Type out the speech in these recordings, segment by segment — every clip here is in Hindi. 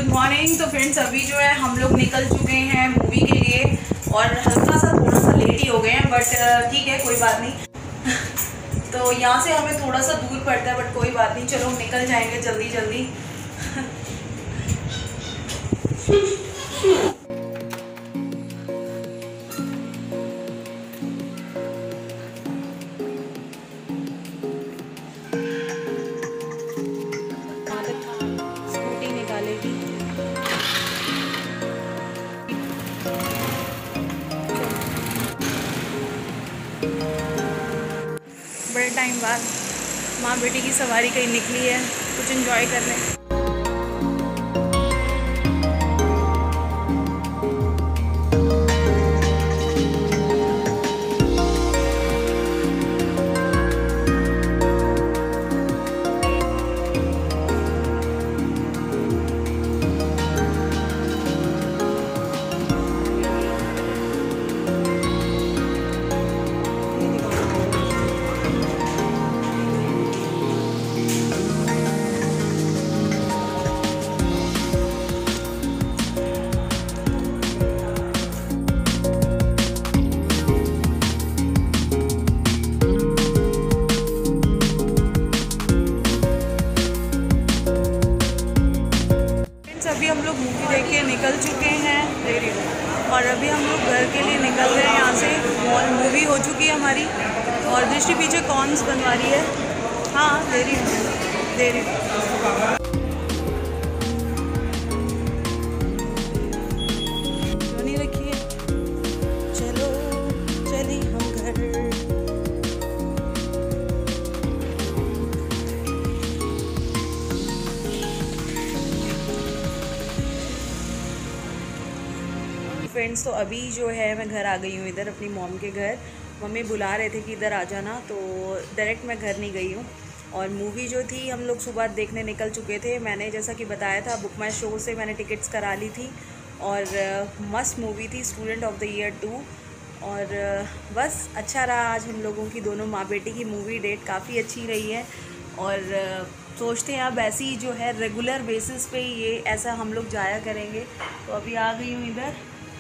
Good morning. तो फ्रेंड्स अभी जो है हम लोग निकल चुके हैं मूवी के लिए और हल्का सा थोड़ा सा लेट ही हो गए हैं, बट ठीक है कोई बात नहीं। तो यहाँ से हमें थोड़ा सा दूर पड़ता है बट कोई बात नहीं, चलो निकल जाएंगे जल्दी जल्दी। स्कूटी निकालेगी, बड़े टाइम बाद माँ बेटी की सवारी कहीं निकली है, कुछ एंजॉय कर रहे हैं। अभी हम लोग मूवी देख के निकल चुके हैं और अभी हम लोग घर के लिए निकल रहे हैं यहाँ से। मूवी हो चुकी है हमारी और दृष्टि पीछे कॉर्न्स बनवा रही है। हाँ दे रही हूँ। नहीं रखिए, चलो चले हम घर। फ्रेंड्स तो अभी जो है मैं घर आ गई हूँ, इधर अपनी मॉम के घर। मम्मी बुला रहे थे कि इधर आ जाना, तो डायरेक्ट मैं घर नहीं गई हूँ। और मूवी जो थी हम लोग सुबह देखने निकल चुके थे। मैंने जैसा कि बताया था बुक माई शो से मैंने टिकट्स करा ली थी और मस्त मूवी थी स्टूडेंट ऑफ द ईयर 2। और बस अच्छा रहा आज हम लोगों की दोनों माँ बेटी की मूवी डेट काफ़ी अच्छी रही है। और सोचते हैं अब ऐसी जो है रेगुलर बेसिस पे ये ऐसा हम लोग जाया करेंगे। तो अभी आ गई हूँ इधर।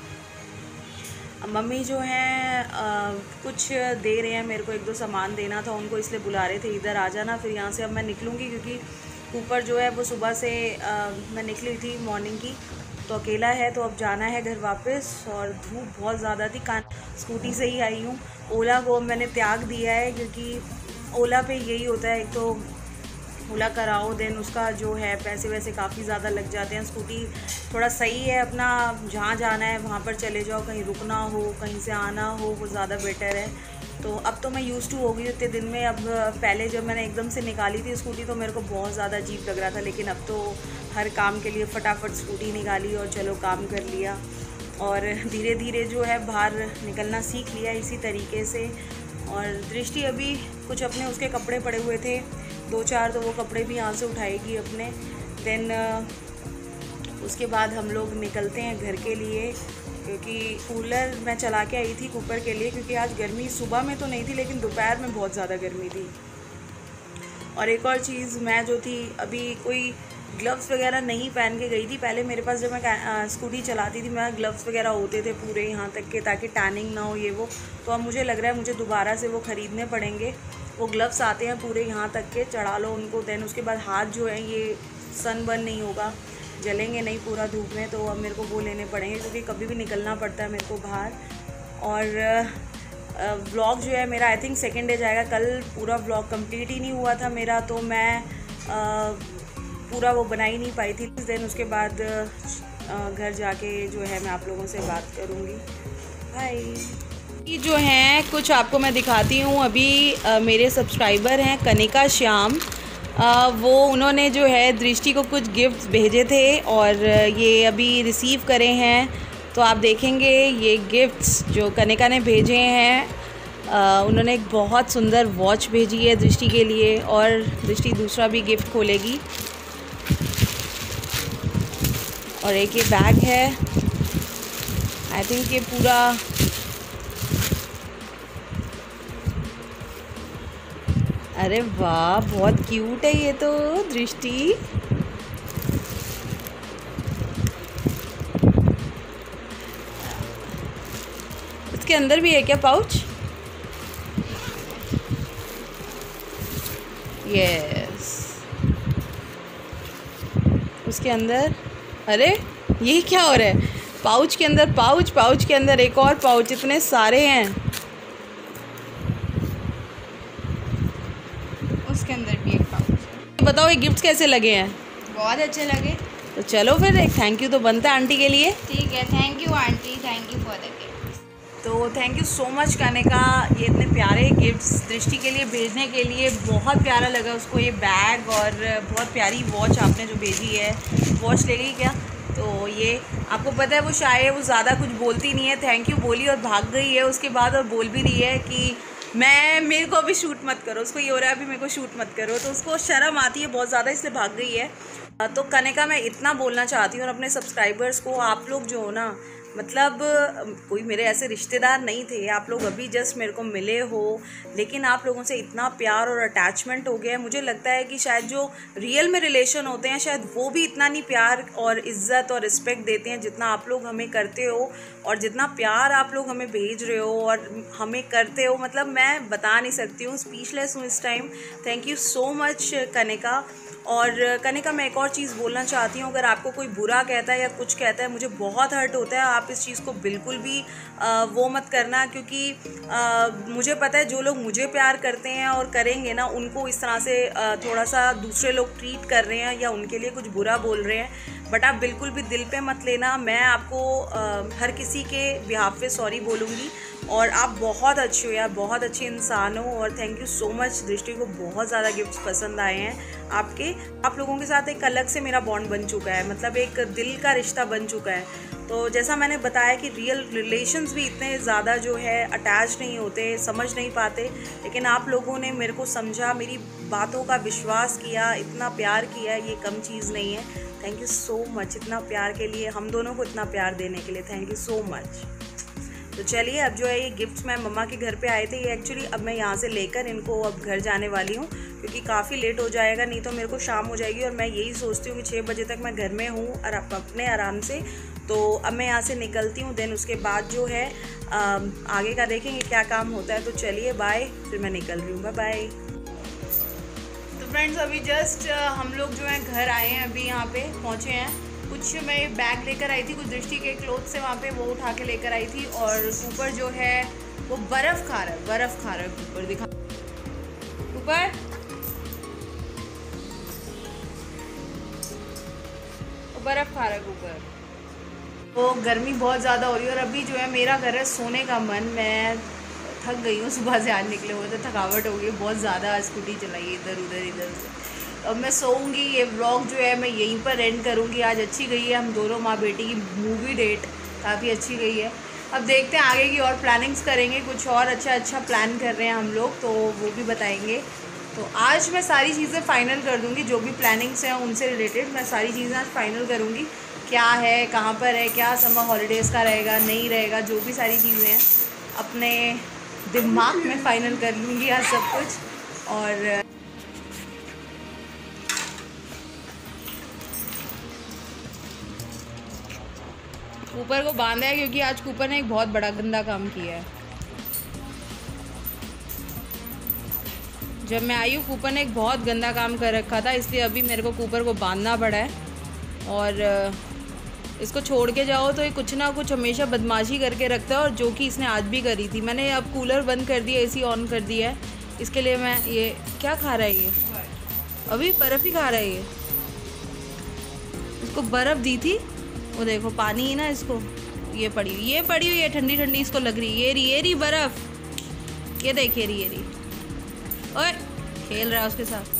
मम्मी जो हैं कुछ दे रहे हैं मेरे को, एक दो सामान देना था उनको, इसलिए बुला रहे थे इधर आ जाना। फिर यहाँ से अब मैं निकलूँगी क्योंकि ऊपर जो है वो सुबह से मैं निकली थी मॉर्निंग की, तो अकेला है तो अब जाना है घर वापस। और धूप बहुत ज़्यादा थी, स्कूटी से ही आई हूँ। ओला को मैंने त्याग दिया है क्योंकि ओला पे यही होता है, एक तो ओला कराओ देन उसका जो है पैसे वैसे काफ़ी ज़्यादा लग जाते हैं। स्कूटी थोड़ा सही है, अपना जहाँ जाना है वहाँ पर चले जाओ, कहीं रुकना हो कहीं से आना हो वो ज़्यादा बेटर है। तो अब तो मैं यूज़ टू हो गई उतने दिन में। अब पहले जब मैंने एकदम से निकाली थी स्कूटी तो मेरे को बहुत ज़्यादा अजीब लग रहा था, लेकिन अब तो हर काम के लिए फटाफट स्कूटी निकाली और चलो काम कर लिया। और धीरे धीरे जो है बाहर निकलना सीख लिया इसी तरीके से। और दृष्टि अभी कुछ अपने उसके कपड़े पड़े हुए थे 2-4, तो वो कपड़े भी यहाँ से उठाएगी अपने। देन उसके बाद हम लोग निकलते हैं घर के लिए, क्योंकि कूलर मैं चला के आई थी कुकर के लिए, क्योंकि आज गर्मी सुबह में तो नहीं थी लेकिन दोपहर में बहुत ज़्यादा गर्मी थी। और एक और चीज़, मैं जो थी अभी कोई ग्लव्स वगैरह नहीं पहन के गई थी। पहले मेरे पास जब मैं स्कूटी चलाती थी मैं ग्लव्स वगैरह होते थे पूरे यहाँ तक के, ताकि टैनिंग ना हो ये वो। तो अब मुझे लग रहा है मुझे दोबारा से वो ख़रीदने पड़ेंगे। वो ग्लव्स आते हैं पूरे यहाँ तक के, चढ़ा लो उनको, देन उसके बाद हाथ जो है ये सन बर्न नहीं होगा, जलेंगे नहीं पूरा धूप में। तो अब मेरे को वो लेने पड़ेंगे क्योंकि कभी भी निकलना पड़ता है मेरे को बाहर। और व्लॉग जो है मेरा आई थिंक सेकेंड डे जाएगा। कल पूरा व्लॉग कंप्लीट ही नहीं हुआ था मेरा, तो मैं पूरा वो बना ही नहीं पाई थी। देन उसके बाद घर जाके जो है मैं आप लोगों से बात करूँगी। बाय। ये जो हैं कुछ आपको मैं दिखाती हूँ। अभी मेरे सब्सक्राइबर हैं कनिका श्याम, वो उन्होंने जो है दृष्टि को कुछ गिफ्ट्स भेजे थे और ये अभी रिसीव करे हैं। तो आप देखेंगे ये गिफ्ट्स जो कनिका ने भेजे हैं। उन्होंने एक बहुत सुंदर वॉच भेजी है दृष्टि के लिए और दृष्टि दूसरा भी गिफ्ट खोलेगी। और एक ये बैग है, आई थिंक ये पूरा अरे वाह बहुत क्यूट है ये तो दृष्टि। इसके अंदर भी है क्या पाउच? यस, उसके अंदर। अरे ये क्या हो रहा है? पाउच के अंदर पाउच, पाउच के अंदर एक और पाउच, इतने सारे हैं। उसके अंदर भी एक पाउच। बताओ ये गिफ्ट्स कैसे लगे हैं? बहुत अच्छे लगे। तो चलो फिर एक थैंक यू तो बनता है आंटी के लिए। ठीक है, thank you aunty, thank you for the gift. तो thank you so much Kanika, ये इतने प्यारे गिफ्ट्स दृष्टि के लिए भेजने के लिए। बहुत प्यारा लगा उसको ये बैग, और बहुत प्यारी वॉच आपने जो भेजी है। वॉच ले गई क्या? तो ये आपको पता है वो शायद वो ज़्यादा कुछ बोलती नहीं है, थैंक यू बोली और भाग गई है उसके बाद, और बोल भी रही है कि मेरे को अभी शूट मत करो। उसको ये हो रहा है अभी मेरे को शूट मत करो, तो उसको शर्म आती है बहुत ज़्यादा, इसलिए भाग गई है। तो कनिका मैं इतना बोलना चाहती हूँ और अपने सब्सक्राइबर्स को, आप लोग जो हो ना, मतलब कोई मेरे ऐसे रिश्तेदार नहीं थे, आप लोग अभी जस्ट मेरे को मिले हो, लेकिन आप लोगों से इतना प्यार और अटैचमेंट हो गया है। मुझे लगता है कि शायद जो रियल में रिलेशन होते हैं शायद वो भी इतना नहीं प्यार और इज़्ज़त और रिस्पेक्ट देते हैं जितना आप लोग हमें करते हो, और जितना प्यार आप लोग हमें भेज रहे हो और हमें करते हो, मतलब मैं बता नहीं सकती हूँ, स्पीचलेस हूँ इस time. Thank you so much Kanika. और कनिका मैं एक और चीज़ बोलना चाहती हूँ, अगर आपको कोई बुरा कहता है या कुछ कहता है, मुझे बहुत हर्ट होता है। आप इस चीज़ को बिल्कुल भी वो मत करना, क्योंकि मुझे पता है जो लोग मुझे प्यार करते हैं और करेंगे ना, उनको इस तरह से थोड़ा सा दूसरे लोग ट्रीट कर रहे हैं या उनके लिए कुछ बुरा बोल रहे हैं, बट आप बिल्कुल भी दिल पे मत लेना। मैं आपको हर किसी के बिहाफ पे सॉरी बोलूँगी, और आप बहुत अच्छे हो यार, बहुत अच्छे इंसान हो, और थैंक यू सो मच। दृष्टि को बहुत ज़्यादा गिफ्ट्स पसंद आए हैं आपके। आप लोगों के साथ एक अलग से मेरा बॉन्ड बन चुका है, मतलब एक दिल का रिश्ता बन चुका है। तो जैसा मैंने बताया कि रियल रिलेशंस भी इतने ज़्यादा जो है अटैच नहीं होते, समझ नहीं पाते, लेकिन आप लोगों ने मेरे को समझा, मेरी बातों का विश्वास किया, इतना प्यार किया, ये कम चीज़ नहीं है। थैंक यू सो मच इतना प्यार के लिए, हम दोनों को इतना प्यार देने के लिए, थैंक यू सो मच। तो चलिए अब जो है ये गिफ्ट्स मैं मम्मा के घर पे आए थे, ये एक्चुअली अब मैं यहाँ से लेकर इनको अब घर जाने वाली हूँ, क्योंकि काफ़ी लेट हो जाएगा, नहीं तो मेरे को शाम हो जाएगी, और मैं यही सोचती हूँ कि 6 बजे तक मैं घर में हूँ और अपने आराम से। तो अब मैं यहाँ से निकलती हूँ, देन उसके बाद जो है आगे का देखेंगे क्या काम होता है। तो चलिए बाय, फिर मैं निकल रही हूँ, बाय बाय। तो फ्रेंड्स अभी जस्ट हम लोग जो है घर आए हैं, अभी यहाँ पे पहुँचे हैं। कुछ मैं बैग लेकर आई थी, कुछ दृष्टि के क्लोथ्स से वहाँ पे वो उठा के लेकर आई थी, और ऊपर जो है वो बर्फ़ खा रहा है, बर्फ़ खा रहा है ऊपर, दिखा ऊपर बर्फ़ खा रहा है ऊपर। तो गर्मी बहुत ज़्यादा हो रही है, और अभी जो है मेरा घर है सोने का मन, मैं थक गई हूँ, सुबह से आज निकले हुए तो थकावट हो गई बहुत ज़्यादा, स्कूटी चलाई इधर उधर। अब मैं सोऊंगी, ये व्लॉग जो है मैं यहीं पर एंड करूँगी। आज अच्छी गई है हम दोनों माँ बेटी की मूवी डेट, काफ़ी अच्छी गई है। अब देखते हैं आगे की और प्लानिंग्स करेंगे, कुछ और अच्छा प्लान कर रहे हैं हम लोग, तो वो भी बताएंगे। तो आज मैं सारी चीज़ें फ़ाइनल कर दूँगी, जो भी प्लानिंग्स हैं उनसे रिलेटेड मैं सारी चीज़ें आज फाइनल करूँगी, क्या है, कहाँ पर है, क्या समर हॉलीडेज़ का रहेगा नहीं रहेगा, जो भी सारी चीज़ें हैं अपने दिमाग में फ़ाइनल कर लूँगी आज सब कुछ। और कूपर को बांधा है, क्योंकि आज कूपर ने एक बहुत बड़ा गंदा काम किया है। जब मैं आई हूँ कूपर ने एक बहुत गंदा काम कर रखा था, इसलिए अभी मेरे को कूपर को बांधना पड़ा है। और इसको छोड़ के जाओ तो ये कुछ ना कुछ हमेशा बदमाशी करके रखता है, और जो कि इसने आज भी करी थी। मैंने अब कूलर बंद कर दिया, एसी ऑन कर दिया है, इसके लिए मैं ये क्या खा रहा है, ये अभी बर्फ़ ही खा रहा है। ये इसको बर्फ़ दी थी, वो देखो पानी ही ना, इसको ये पड़ी हुई है ठंडी ठंडी, इसको लग रही है ये रही बर्फ़, ये देखिए ये रही, ओए खेल रहा है उसके साथ।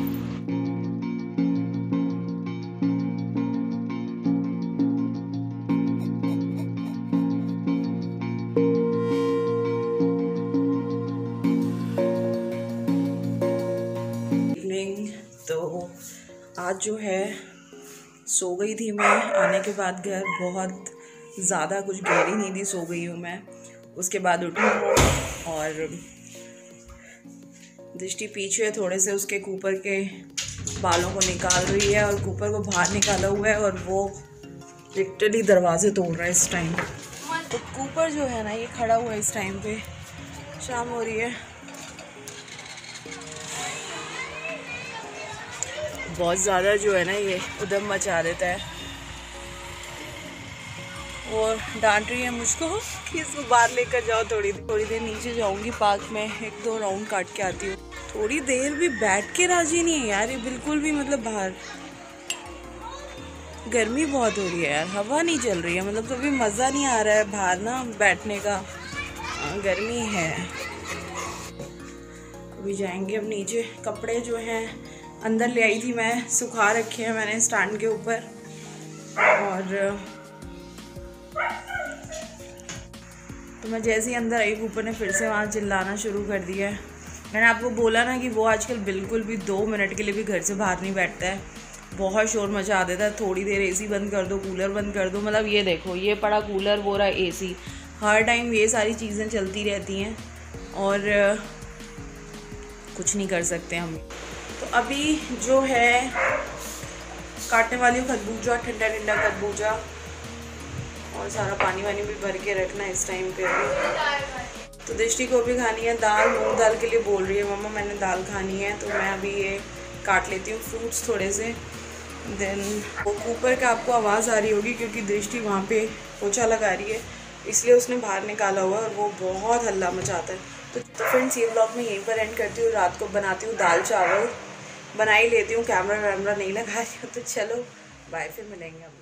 तो आज जो है सो गई थी मैं आने के बाद घर, बहुत ज़्यादा कुछ गहरी नींद सो गई हूँ मैं। उसके बाद उठी हूँ और दृष्टि पीछे थोड़े से उसके कूपर के बालों को निकाल रही है, और कूपर को बाहर निकाला हुआ है, और वो लिटरली दरवाजे तोड़ रहा है इस टाइम। तो कूपर जो है ना ये खड़ा हुआ है इस टाइम पे, शाम हो रही है, बहुत ज़्यादा जो है ना ये उधम मचा देता है और डांट रही है मुझको कि इसको बाहर लेकर जाओ। थोड़ी देर नीचे जाऊंगी पार्क में, 1-2 राउंड काट के आती हूँ। थोड़ी देर भी बैठ के राजी नहीं है यार ये बिल्कुल भी, मतलब बाहर गर्मी बहुत हो रही है यार, हवा नहीं चल रही है, मतलब कभी मज़ा नहीं आ रहा है बाहर ना बैठने का, गर्मी है। अभी जाएंगे अब नीचे। कपड़े जो हैं अंदर ले आई थी मैं, सुखा रखे हैं मैंने स्टैंड के ऊपर, और तो मैं जैसे ही अंदर आई ऊपर ने फिर से वहाँ चिल्लाना शुरू कर दिया है। मैंने आपको बोला ना कि वो आजकल बिल्कुल भी 2 मिनट के लिए भी घर से बाहर नहीं बैठता है, बहुत शोर मचा देता है। थोड़ी देर एसी बंद कर दो, कूलर बंद कर दो, मतलब ये देखो ये पड़ा कूलर, वो रहा एसी, हर टाइम ये सारी चीज़ें चलती रहती हैं और कुछ नहीं कर सकते हम। तो अभी जो है काटने वाली हूँ खरबूजा, ठंडा ठंडा खरबूजा, और सारा पानी वानी भी भर के रखना है इस टाइम पे। अभी तो दृष्टि को भी खानी है दाल, मूंग दाल के लिए बोल रही है मम्मा मैंने दाल खानी है, तो मैं अभी ये काट लेती हूँ फ्रूट्स थोड़े से। देन वो ऊपर का आपको आवाज़ आ रही होगी क्योंकि दृष्टि वहाँ पे पोछा लगा रही है, इसलिए उसने बाहर निकाला हुआ और वो बहुत हल्ला मचाता है। तो फ्रेंड्स ये ब्लॉग मैं यहीं पर एंड करती हूँ। रात को बनाती हूँ दाल चावल, बना ही लेती हूँ, कैमरा वैमरा नहीं लगा रही हूँ। तो चलो बाय, फिर मिलेंगे हम।